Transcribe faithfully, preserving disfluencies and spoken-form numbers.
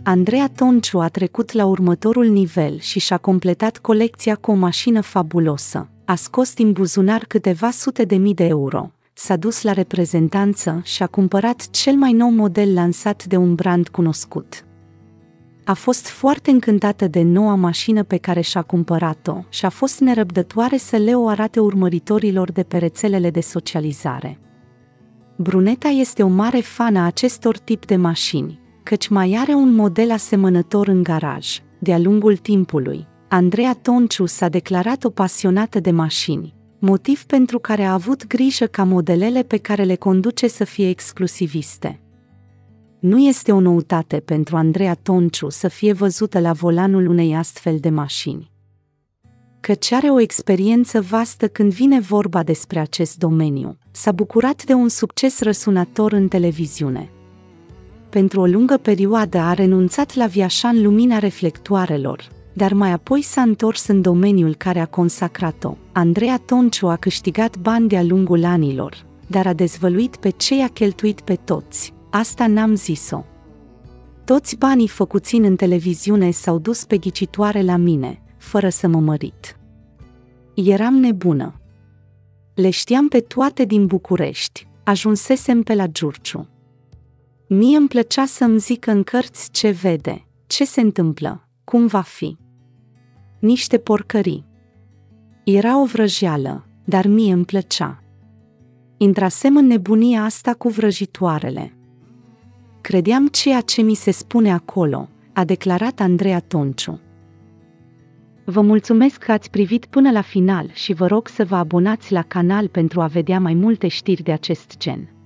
Andreea Tonciu a trecut la următorul nivel și și-a completat colecția cu o mașină fabulosă. A scos din buzunar câteva sute de mii de euro, s-a dus la reprezentanță și a cumpărat cel mai nou model lansat de un brand cunoscut. A fost foarte încântată de noua mașină pe care și-a cumpărat-o și a fost nerăbdătoare să le o arate urmăritorilor de pe rețelele de socializare. Bruneta este o mare fană a acestor tip de mașini, căci mai are un model asemănător în garaj. De-a lungul timpului, Andreea Tonciu s-a declarat o pasionată de mașini, motiv pentru care a avut grijă ca modelele pe care le conduce să fie exclusiviste. Nu este o noutate pentru Andreea Tonciu să fie văzută la volanul unei astfel de mașini, căci are o experiență vastă când vine vorba despre acest domeniu. S-a bucurat de un succes răsunător în televiziune. Pentru o lungă perioadă a renunțat la viața în lumina reflectoarelor, dar mai apoi s-a întors în domeniul care a consacrat-o. Andreea Tonciu a câștigat bani de-a lungul anilor, dar a dezvăluit pe ce i-a cheltuit pe toți. Asta n-am zis-o. Toți banii făcuți în televiziune s-au dus pe ghicitoare la mine, fără să mă mărit. Eram nebună. Le știam pe toate din București, ajunsesem pe la Giurgiu. Mie îmi plăcea să-mi zică în cărți ce vede, ce se întâmplă, cum va fi. Niște porcării. Era o vrăjeală, dar mie îmi plăcea. Intrasem în nebunia asta cu vrăjitoarele. Credeam ceea ce mi se spune acolo, a declarat Andreea Tonciu. Vă mulțumesc că ați privit până la final și vă rog să vă abonați la canal pentru a vedea mai multe știri de acest gen.